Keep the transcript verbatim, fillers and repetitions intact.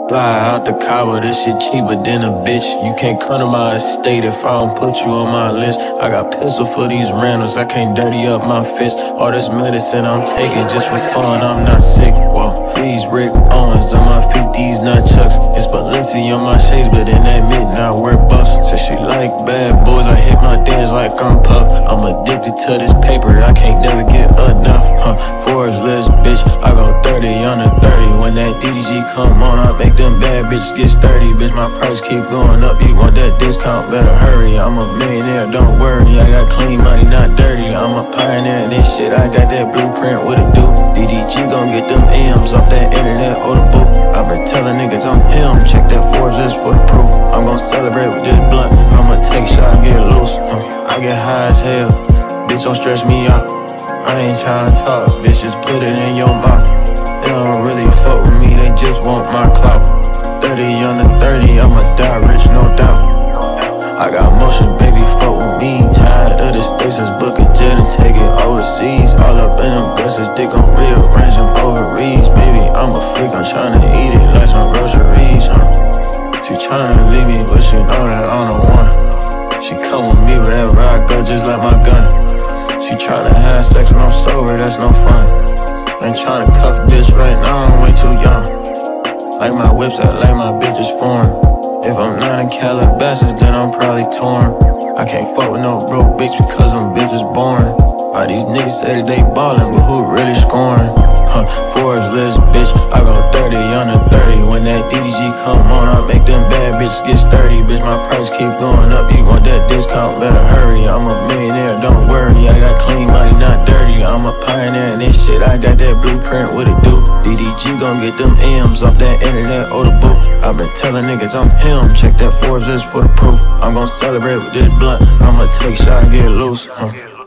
Fly out the Cabo, this shit cheaper than a bitch. You can't come to my estate if I don't put you on my list. I got pistol for these randoms, I can't dirty up my fist. All this medicine I'm taking just for fun, I'm not sick. Whoa, these Rick Owens on my feet, these nunchucks. It's Balenciaga on my shades, but in that midnight wear buffs. Said she like bad boys, I hit my dance like I'm Puff. I'm addicted to this paper, I can't never get enough. Huh, Forbes list, bitch, I go thirty on the thirty. When that D D G come on, I make them bad bitches get sturdy. Bitch, my price keep going up, you want that discount, better hurry. I'm a millionaire, don't worry, I got clean money, not dirty. I'm a pioneer in this shit, I got that blueprint, what it do? D D G gon' get them M's off that internet or the booth. I been telling niggas I'm him, check that Forbes list for the proof. I'm gon' celebrate with this blunt, I'ma take shots, get loose. uh, I get high as hell, bitch don't stress me out. I ain't tryna talk, bitch, just put it in your mouth. They don't really fuck with me, they just want my clout. Thirty on the thirty, I'ma die rich, no doubt. I got motion, baby, fuck with me. Tired of the stations, book a jet and take it overseas. All up in them blessings, dick gon' rearrange them ovaries. Baby, I'm a freak, I'm tryna eat it like some groceries, huh? She tryna leave me, but she know that I'm the one. She come with me wherever I go, just like my gun. She tryna have sex when I'm sober, that's no fun. Ain't tryna cuff a bitch right now, I'm way too young. Like my whips, I like my bitches foreign. If I'm not in Calabasas, then I'm probably torn. I can't fuck with no broke bitch because them bitches boring. All these niggas say that they ballin', but who really scoring? Huh, Forbes list, bitch, I go thirty on the thirty. When that D D G come on, I make them bad bitches get sturdy. Bitch, my price keep going up, you want that discount, better hurry. I'm a millionaire, don't worry, I got clean money, not dirty. I'm a pioneer in this shit, I got that blueprint, what it do? D D G gon' get them M's off that internet or the booth. I been telling niggas I'm him, check that Forbes list for the proof. I'm gon' celebrate with this blunt, I'ma take shots, get loose. Huh.